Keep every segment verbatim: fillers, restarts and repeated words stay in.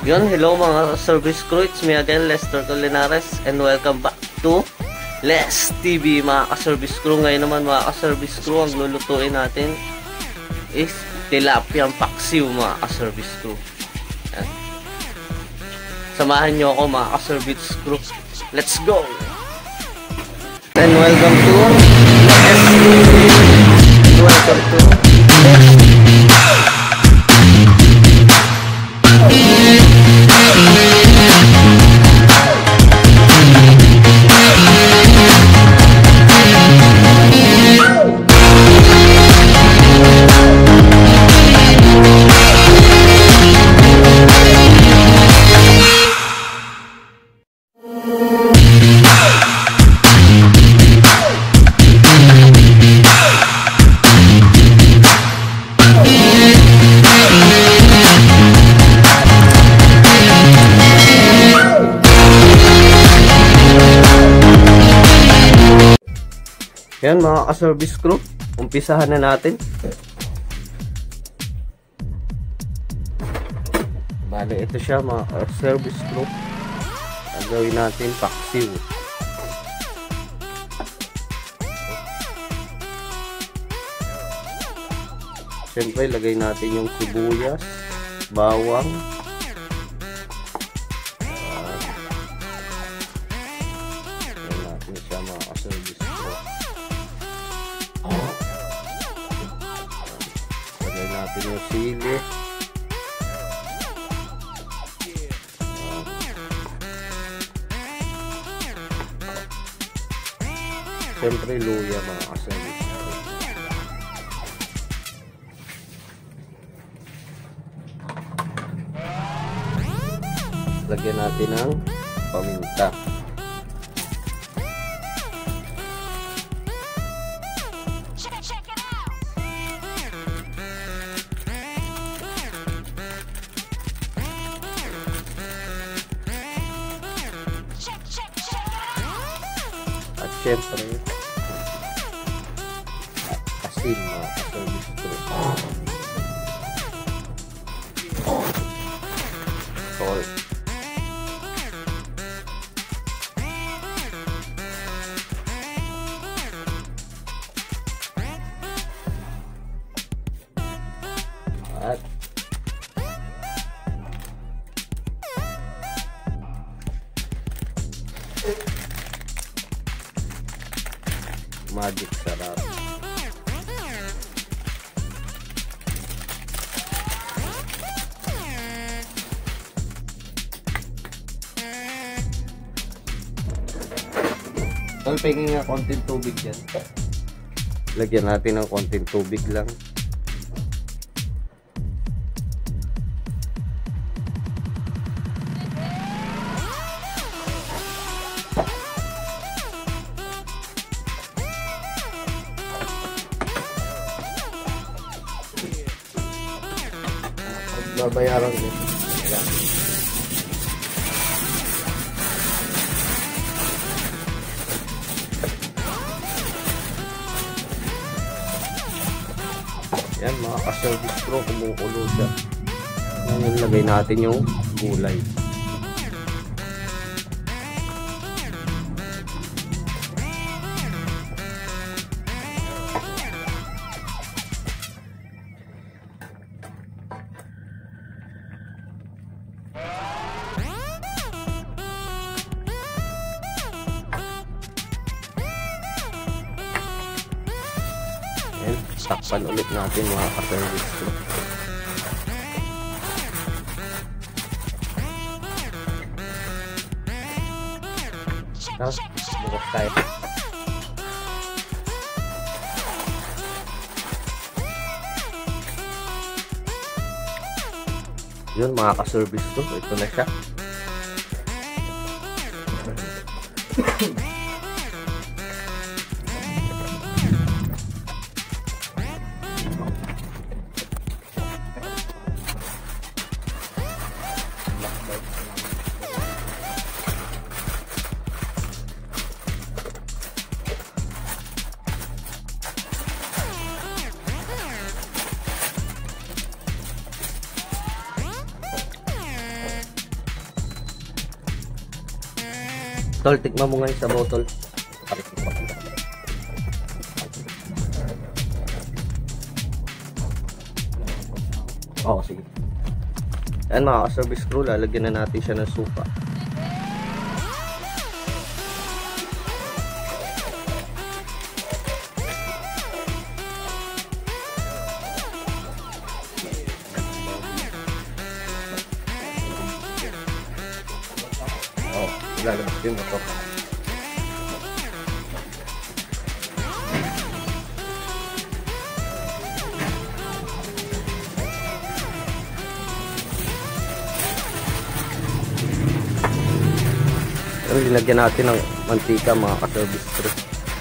Yun, hello mga service crew, it's me again, Lester Colinares, and welcome back to Les T V mga ka-service crew. Ngayon naman mga ka-service crew, ang lulutuin natin is Tilapia Paksiw mga ka-service crew. Yan. Samahan nyo ako mga ka-service crew. Let's go! And welcome to Les T V. Welcome to Les T V. Yan mga ka-service crew, umpisahan na natin. Bale, ito siya mga ka-service crew. Gagawin natin paksiw. Siyempre, lagay natin yung sibuyas, bawang, lagay natin siya mga ka-service crew. Lagay natin yung sili. Siyempre luya mga ka-service. Lagyan natin ng paminta. At syempre asin mga ka-service crew. Salt. At magic sarap. Tol, pingin nga konting tubig yan. Lagyan natin ng konting tubig lang. Babayaran ko. Ayan. Yan mga ka-service crew, kumukulo siya. Ngayon lagay natin yung gulay. Takpan ulit natin mga ka-service crew. Tapos bukas tayo. Yun mga ka-service crew, ito na siya. Tol, tikman mo ngayon sa botol. Oo, oh, sige. Ayan mga ka-service crew, lalagyan na natin siya ng suka. Oh, lalabas din mo ito. Pero ilagyan natin ng mantika mga ka-service crew.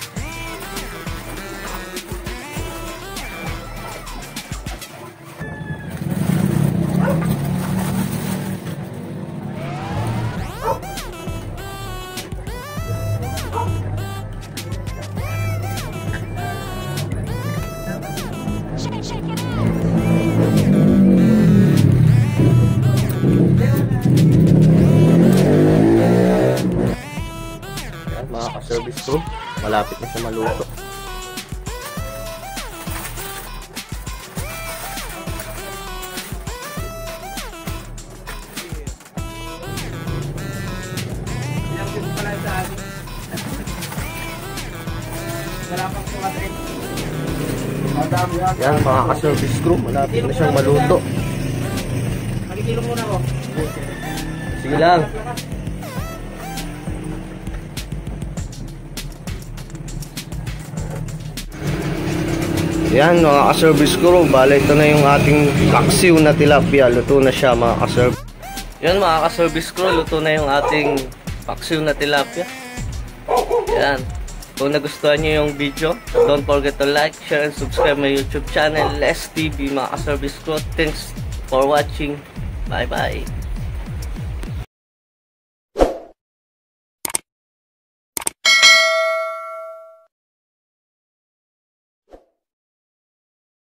Mga ka-service crew, malapit na siya maluto. Yan mga ka-service crew, malapit na siyang maluto. Magkikilong muna ko. Sige lang. Yan mga ka-service crew, bala ito na yung ating paksiw na tilapia. Luto na siya mga ka-service. Yan mga ka-service crew, luto na yung ating paksiw na tilapia. Yan. Kung nagustuhan nyo yung video, don't forget to like, share, and subscribe my YouTube channel, Les T V mga ka-service crew. Thanks for watching. Bye bye.